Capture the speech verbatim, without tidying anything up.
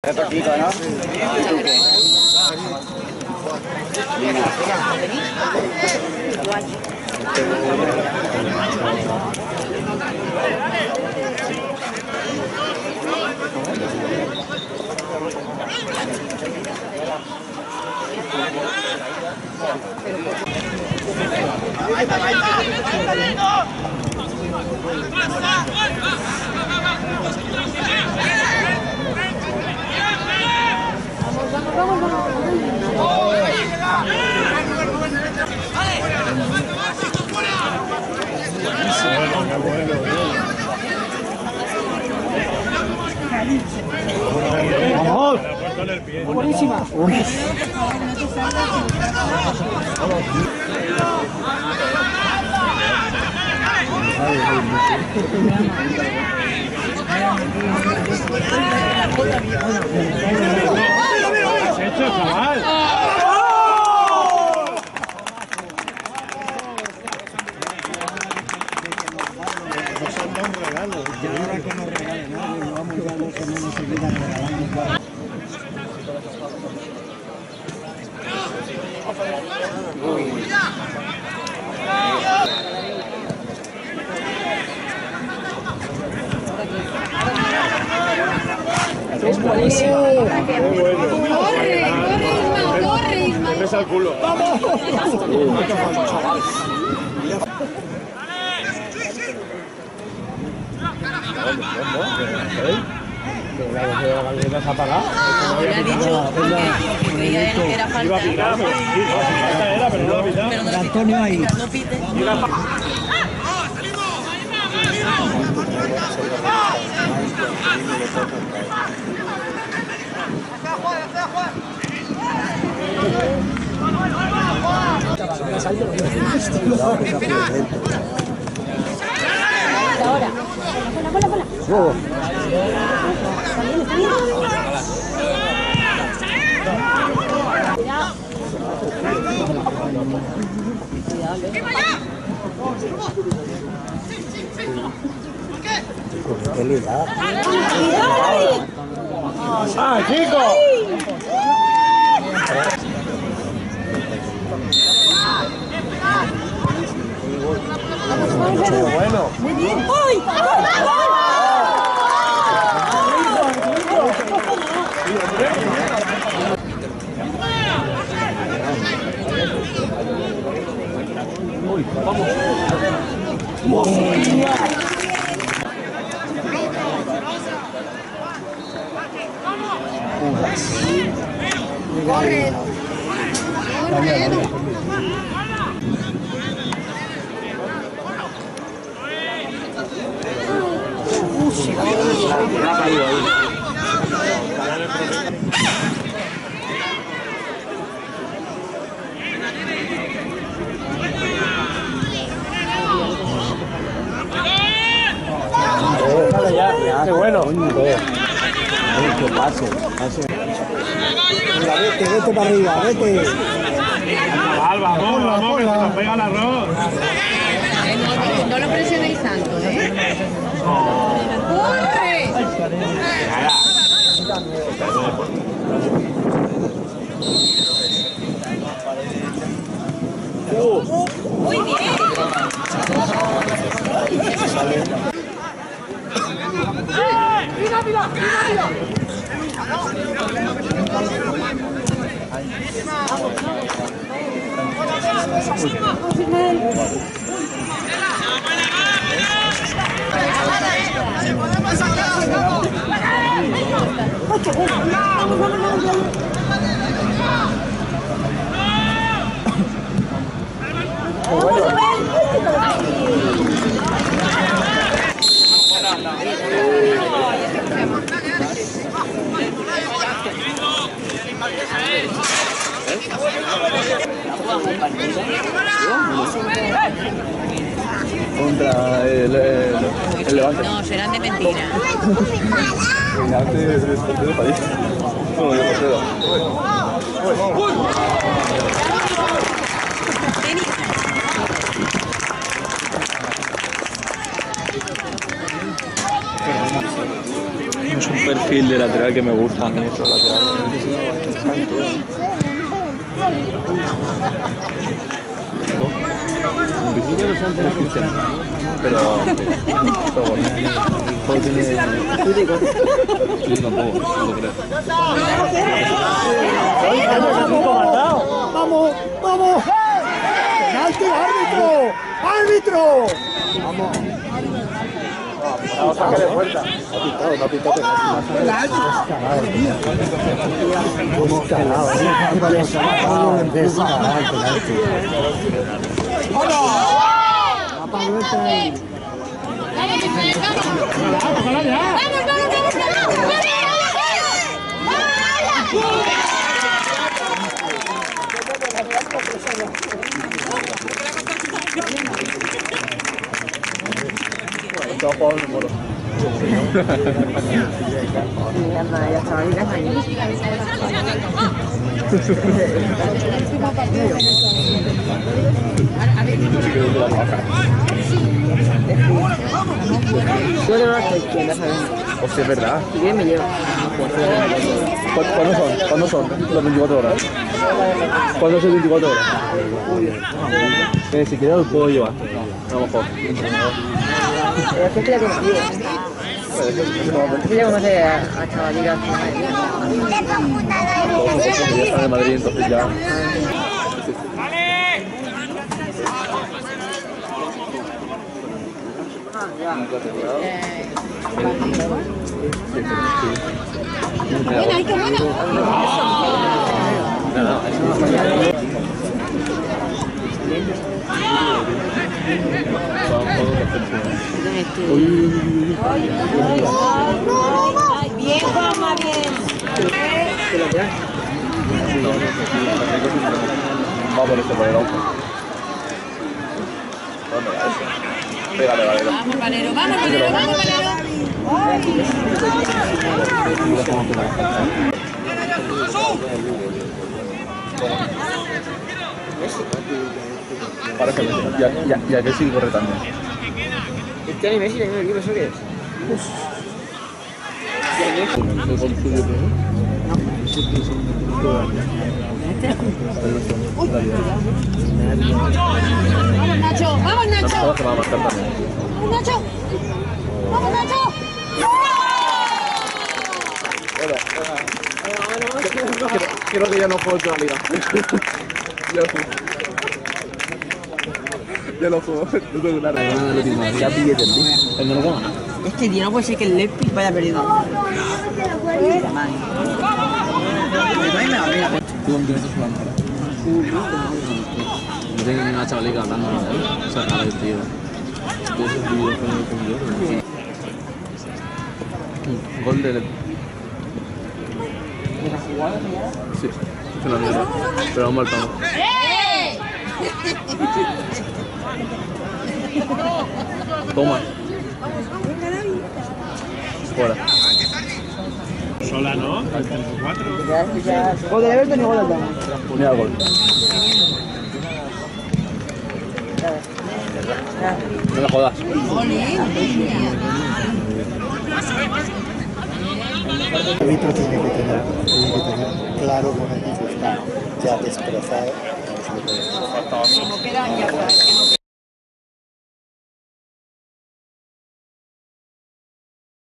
Poquito, ¿no? Vamos, vamos, vamos. ¡Vamos! Buenísima. ¿Qué has hecho, chaval? Ya ahora que nos regalen algo, vamos ya dos semanas seguidas regalando. Es buenísimo. Muy bueno. Corre, corre, Isma, corre, Isma. Me pesa el culo. Vamos. ¿Te has apagado? Le ha dicho que creía él que era falta. Iba a pitar, pero sí, falta era, pero no lo ha pitado. Pero no lo Antonio ahí. no pite. Ahora. Bola, bola, bola. Está bien, está bien. Qué liada. ¡Ah, chico! Bueno. Muy bien. ¡Ay! Corre. Corre. ¡Qué bueno! Que pase, pase. Venga, vete, vete para arriba, vete. Chaval, vamos, vamos, que se nos pega el arroz. No, no lo presionéis tanto, ¿eh? ¡Corre! Muy bien. Mira, mira, mira, Contra el, el, el Levante. No, serán de mentira. Levante es el portero de París. No, el portero. Es un perfil de lateral que me gusta a mí, esos laterales. Pero... pero bueno. Yo tampoco, no lo creo. ¡Vamos! ¡Vamos! ¡Penalti, árbitro! ¡Árbitro! ¡Vamos! Vamos a sacarle fuerza. No ha pintado, no ha pintado penalti. Descarado, descarado. Descarado el penalti. Yo le voy a hacer izquierda, ¿sabes? O sea, es verdad. Si quieres me llevo. ¿Cuándo son? ¿Cuándo son las veinticuatro horas? ¿Cuándo son veinticuatro horas? Eh, si quieres lo puedo llevar. A lo mejor. Pero es que estoy conocido. Es que ya conoce a, a chavalitas. Todos los que ya están en Madrid, entonces ya... Bueno, qué bueno. Bien, Juanma, bien. Vamos por este por el ojo. Pégale, Valero. Vamos, Valero, vamos, Valero, vamos, Valero. Para que ya, ya, ya que sí corre también. Este ni Messi, ni el equipo, ¿eso qué es? Vamos, Nacho, vamos, Nacho. Se va a marcar también. Vamos, Nacho. Vamos, Nacho. Creo que ya no juego toda la liga. Ya juego. Ya lo juego. No tengo nada. Ya pillé el día. El no Este día no puede ser que el Leipzig vaya perdido. ¿Tú dónde estás jugando ahora? No tengo ni una chavalica hablando de él. O sea, nada, tío. Yo esos vídeos con el con Gol de... Sí, es una mierda. Pero vamos al pavo. Toma. Fuera. Sola, ¿no? cuatro. Gol de Everton y gol del Dama. Mira el gol. No me jodas. El árbitro tiene que tener, tiene que tener claro con el equipo está ya destrozado. Como queda ya, que no